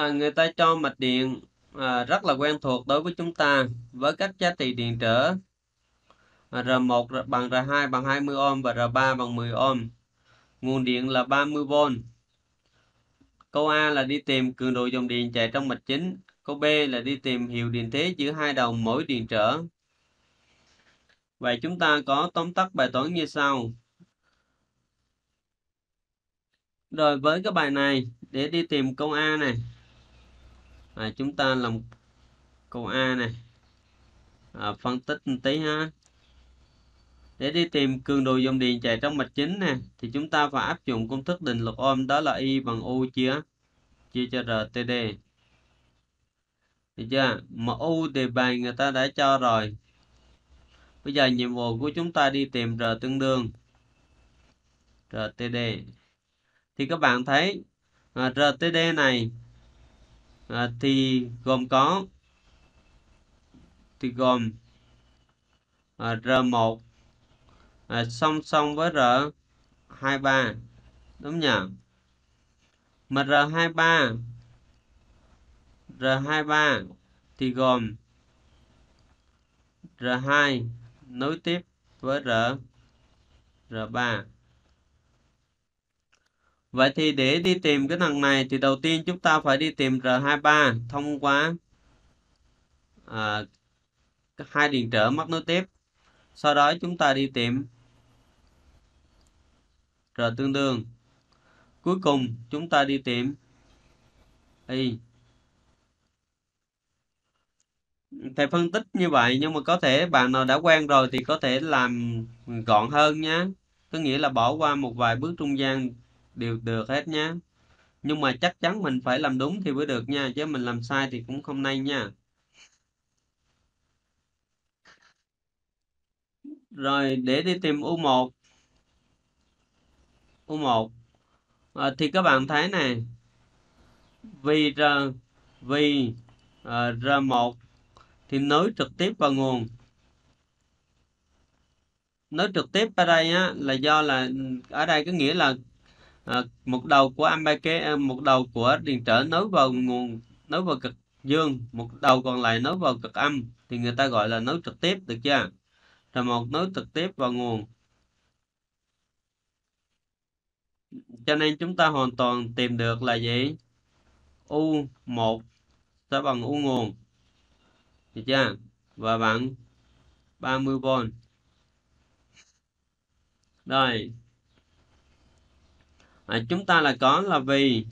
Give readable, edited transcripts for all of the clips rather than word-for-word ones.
Người ta cho mạch điện rất là quen thuộc đối với chúng ta với các giá trị điện trở R1 bằng R2 bằng 20 ohm và R3 bằng 10 ohm. Nguồn điện là 30V. Câu A là đi tìm cường độ dòng điện chạy trong mạch chính. Câu B là đi tìm hiệu điện thế giữa hai đầu mỗi điện trở. Vậy chúng ta có tóm tắt bài toán như sau. Rồi với cái bài này, để đi tìm câu A này, chúng ta làm câu A này, phân tích một tí ha. Để đi tìm cường độ dòng điện chạy trong mạch chính nè, thì chúng ta phải áp dụng công thức định luật Ohm, đó là I bằng U chia cho RTD. Được chưa? Mà U thì bài người ta đã cho rồi. Bây giờ nhiệm vụ của chúng ta đi tìm R tương đương RTD. Thì các bạn thấy RTD này thì gồm R1 song song với R23, đúng nhỉ? Mà R23 thì gồm R2 nối tiếp với R3. Vậy thì để đi tìm cái thằng này thì đầu tiên chúng ta phải đi tìm R23 thông qua hai điện trở mắc nối tiếp. Sau đó chúng ta đi tìm R tương đương. Cuối cùng chúng ta đi tìm Y. Thầy phân tích như vậy, nhưng mà có thể bạn nào đã quen rồi thì có thể làm gọn hơn nhé. Có nghĩa là bỏ qua một vài bước trung gian đều được hết nhé. Nhưng mà chắc chắn mình phải làm đúng thì mới được nha, chứ mình làm sai thì cũng không nên nha. Rồi để đi tìm U1. Thì các bạn thấy này, vì R1 thì nối trực tiếp vào nguồn. Nối trực tiếp ở đây là do là ở đây có nghĩa là một đầu của một đầu của điện trở nối vào nguồn, nối vào cực dương, một đầu còn lại nối vào cực âm, thì người ta gọi là nối trực tiếp, được chưa? R1 nối trực tiếp vào nguồn. Cho nên chúng ta hoàn toàn tìm được là gì? U1 sẽ bằng U nguồn, được chưa? Và bằng 30V. Rồi chúng ta là có là vì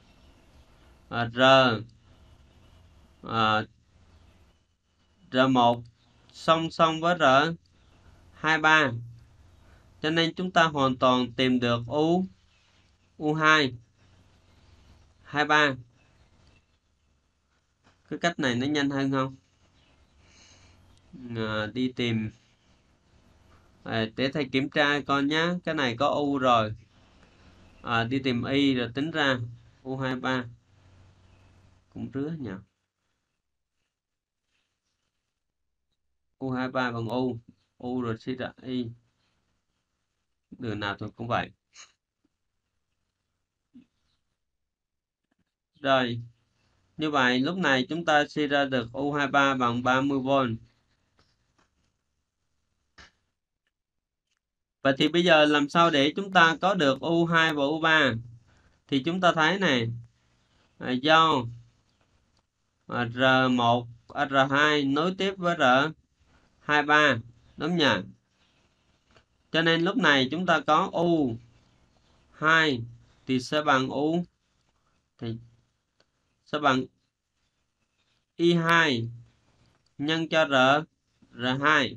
R1 song song với R23, cho nên chúng ta hoàn toàn tìm được U2 23. Cái cách này nó nhanh hơn không? Đi tìm để thầy kiểm tra con nhé. Cái này có U rồi, đi tìm Y rồi tính ra U23 cũng rứa nhỉ. U23 bằng U rồi suy ra Y, đường nào thôi cũng vậy. Rồi như vậy lúc này chúng ta suy ra được U23 bằng 30V. Vậy thì bây giờ làm sao để chúng ta có được U2 và U3? Thì chúng ta thấy này, do R1, R2 nối tiếp với R23, đúng nhỉ? Cho nên lúc này chúng ta có U2 thì sẽ bằng I2 nhân cho R2.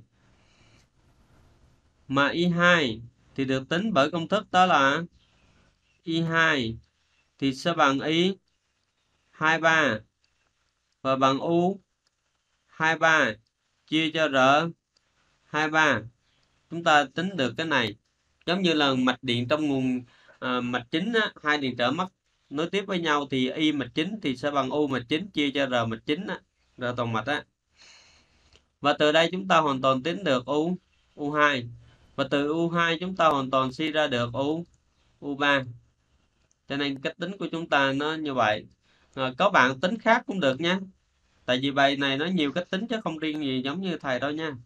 Mà I2 thì được tính bởi công thức đó là I2 thì sẽ bằng I23 và bằng U23 chia cho R23. Chúng ta tính được cái này giống như là mạch điện trong nguồn mạch chính hai điện trở mắc nối tiếp với nhau thì Y mạch chính thì sẽ bằng U mạch chính chia cho R mạch chính R toàn mạch Và từ đây chúng ta hoàn toàn tính được U2. Và từ U2 chúng ta hoàn toàn suy ra được U3. Cho nên cách tính của chúng ta nó như vậy. Có bạn tính khác cũng được nha. Tại vì bài này nó nhiều cách tính chứ không riêng gì giống như thầy đâu nha.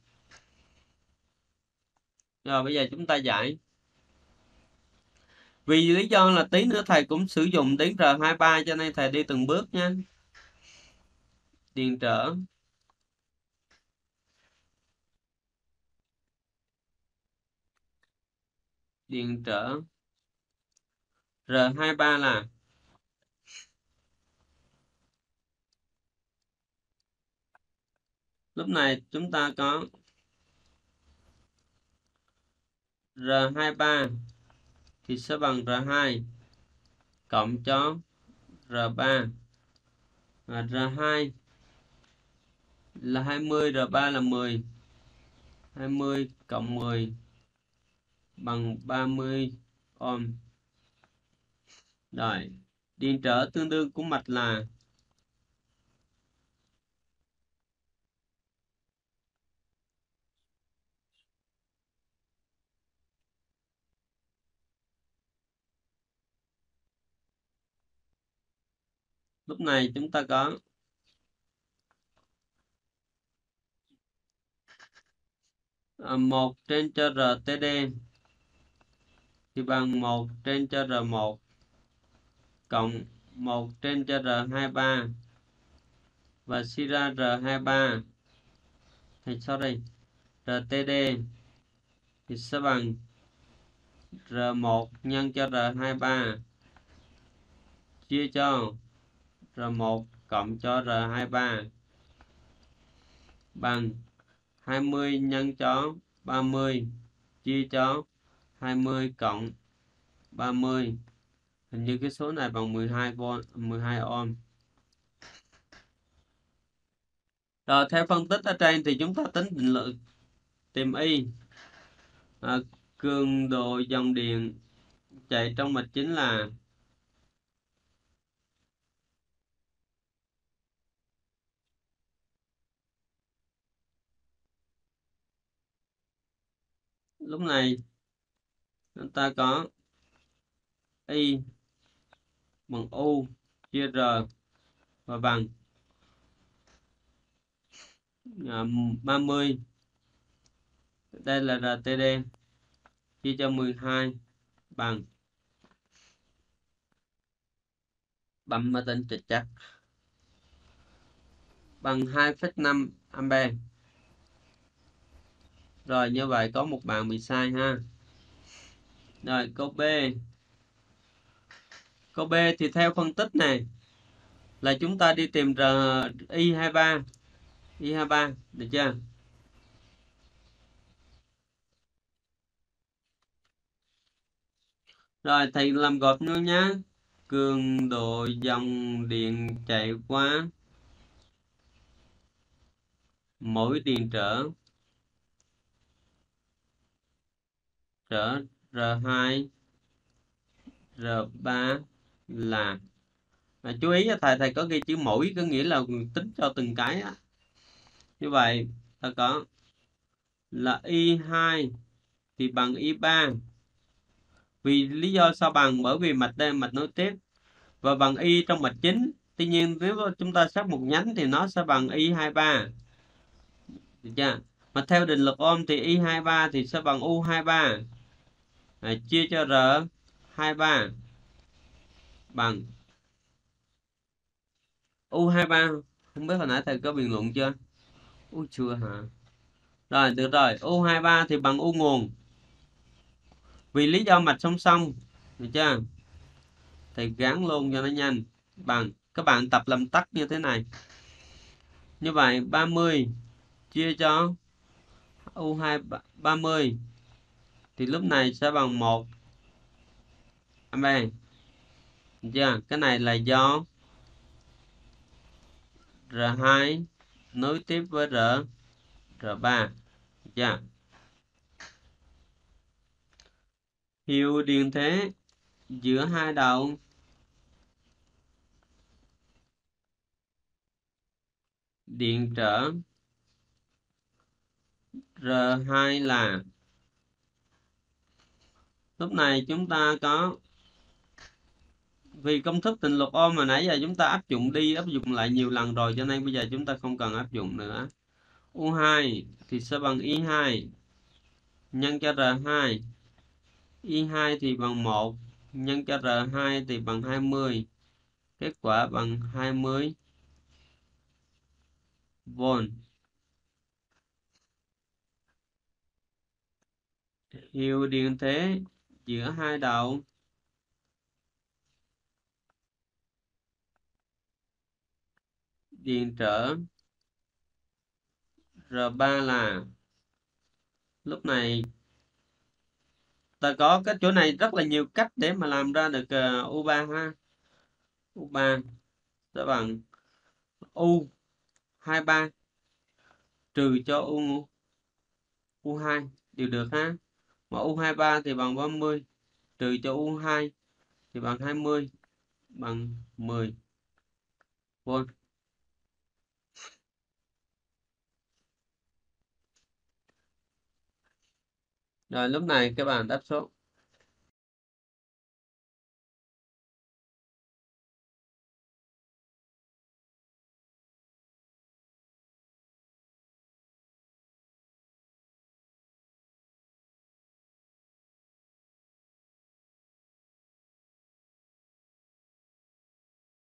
Rồi bây giờ chúng ta giải. Vì lý do là tí nữa thầy cũng sử dụng tiếng R23 cho nên thầy đi từng bước nha. Điện trở. Điện trở. R23 là lúc này chúng ta có R23 thì sẽ bằng R2 cộng cho R3 và R2 là 20, R3 là 10. 20 cộng 10 bằng 30 ohm. Rồi, điện trở tương đương của mạch là lúc này chúng ta có 1 trên cho RTD thì bằng 1 trên cho R1 cộng 1 trên cho R23 và suy ra R23 thì sorry RTD thì sẽ bằng R1 nhân cho R23 chia cho R1 cộng cho R23 bằng 20 nhân cho 30 chia cho 20 cộng 30. Hình như cái số này bằng 12V, 12 ohm. Rồi theo phân tích ở trên thì chúng ta tính định lượng tìm Y. Cường độ dòng điện chạy trong mạch chính là lúc này chúng ta có Y bằng U chia R và bằng 30. Đây là RTD chia cho 12 bằng bấm máy tính chật chắc bằng 2,5 ampe. Rồi như vậy có một bạn bị sai ha. Rồi câu B. Câu B thì theo phân tích này là chúng ta đi tìm I23. I23 được chưa? Rồi thầy làm gộp nữa nhá. Cường độ dòng điện chạy qua mỗi điện trở R2 R3 là chú ý thầy có ghi chữ mỗi, có nghĩa là tính cho từng cái á. Như vậy ta có là I2 thì bằng I3. Vì lý do sao bằng? Bởi vì mạch đây mạch nối tiếp và bằng Y trong mạch chính. Tuy nhiên nếu chúng ta xét một nhánh thì nó sẽ bằng I23. Được chưa? Mà theo định luật ohm thì I23 thì sẽ bằng U23 chia cho R23 bằng U23. Không biết hồi nãy thầy có bình luận chưa? Chưa hả? Rồi được rồi, U23 thì bằng U nguồn. Vì lý do mạch song song, được chưa? Thầy gắn luôn cho nó nhanh. Bằng, các bạn tập làm tắt như thế này. Như vậy 30 chia cho U2 30 thì lúc này sẽ bằng 1 ampe. Được chưa? Cái này là do R2 nối tiếp với R3. Được chưa? Hiệu điện thế giữa hai đầu điện trở R2 là lúc này chúng ta có Vì công thức định luật Ohm mà nãy giờ chúng ta áp dụng đi áp dụng lại nhiều lần rồi, cho nên bây giờ chúng ta không cần áp dụng nữa. U2 thì sẽ bằng I2 nhân cho R2. I2 thì bằng 1 nhân cho R2 thì bằng 20. Kết quả bằng 20 V. Hiệu điện thế giữa hai đầu điện trở R3 là, lúc này ta có cái chỗ này rất là nhiều cách để mà làm ra được U3 ha. U3 sẽ bằng U23 trừ cho U2 đều được ha. Mà U23 thì bằng 30 trừ cho U2 thì bằng 20 bằng 10 V. Rồi lúc này các bạn đáp số.